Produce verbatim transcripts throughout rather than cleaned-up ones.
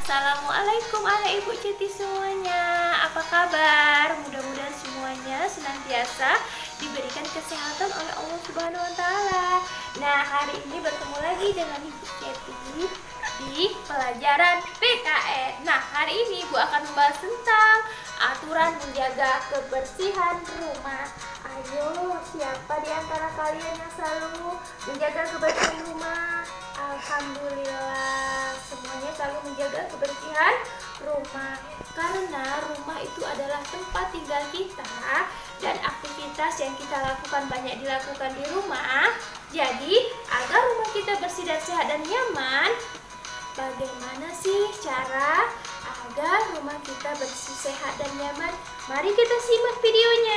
Assalamualaikum anak ibu cuti semuanya. Apa kabar? Mudah-mudahan semuanya senantiasa diberikan kesehatan oleh Allah Subhanahu wa taala. Nah, hari ini bertemu lagi dengan Ibu Ceti di pelajaran P K N. Nah, hari ini Ibu akan membahas tentang aturan menjaga kebersihan rumah. Ayo, siapa di antara kalian yang selalu menjaga kebersihan rumah? Alhamdulillah, semuanya selalu menjaga kebersihan rumah. Karena rumah itu adalah tempat tinggal kita dan aktivitas yang kita lakukan banyak dilakukan di rumah. Jadi, agar rumah kita bersih dan sehat dan nyaman, bagaimana sih cara agar rumah kita bersih, sehat dan nyaman? Mari kita simak videonya.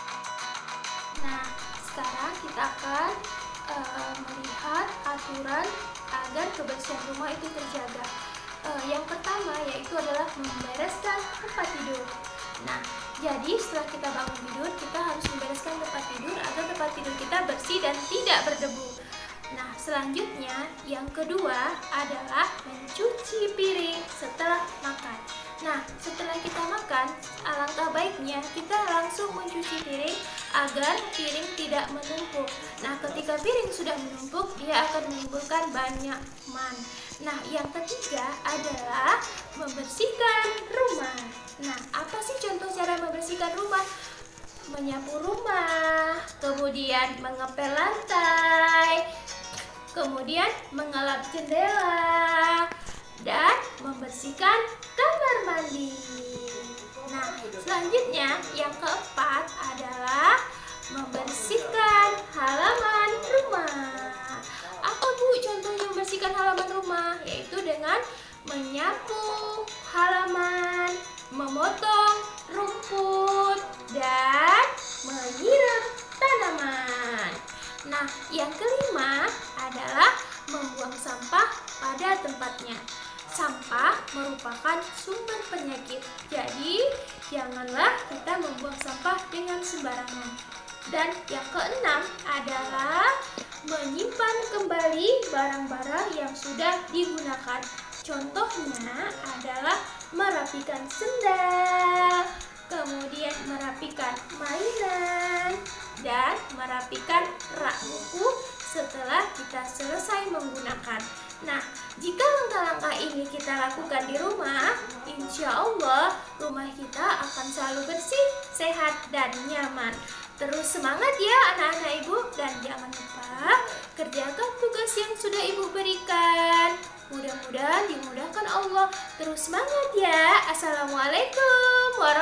Nah, sekarang kita akan uh, melihat aturan agar kebersihan rumah itu terjaga. Uh, yang pertama yaitu adalah membereskan tempat tidur. Nah, jadi setelah kita bangun tidur, kita harus membereskan tempat tidur agar tempat tidur kita bersih dan tidak berdebu. Nah, selanjutnya yang kedua adalah mencuci piring setelah makan. Nah, setelah kita makan, alangkah baiknya kita langsung mencuci piring agar piring tidak menumpuk. Nah, ketika piring sudah menumpuk, dia akan menimbulkan banyak man. Nah, yang ketiga adalah membersihkan rumah. Nah, apa sih contoh cara membersihkan rumah? Menyapu rumah, kemudian mengepel lantai, kemudian mengelap jendela, dan membersihkan kamar mandi. Nah, selanjutnya yang keempat adalah membersihkan halaman rumah. Apa Bu contohnya membersihkan halaman rumah? Yaitu dengan menyapu halaman, memotong rumput, dan menyiram tanaman. Nah, yang kelima adalah membuang sampah pada tempatnya. Sampah merupakan sumber penyakit, jadi janganlah kita membuang sampah dengan sembarangan. Dan yang keenam adalah menyimpan kembali barang-barang yang sudah digunakan. Contohnya adalah merapikan sendal, kemudian merapikan mainan, dan merapikan rak buku setelah kita selesai menggunakan. Nah, jika langkah-langkah ini kita lakukan di rumah, insya Allah rumah kita akan selalu bersih, sehat, dan nyaman. Terus semangat ya anak-anak ibu, dan jangan lupa kerjakan tugas yang sudah ibu berikan. Mudah-mudahan dimudahkan Allah. Terus semangat ya. Assalamualaikum warahmatullahi wabarakatuh.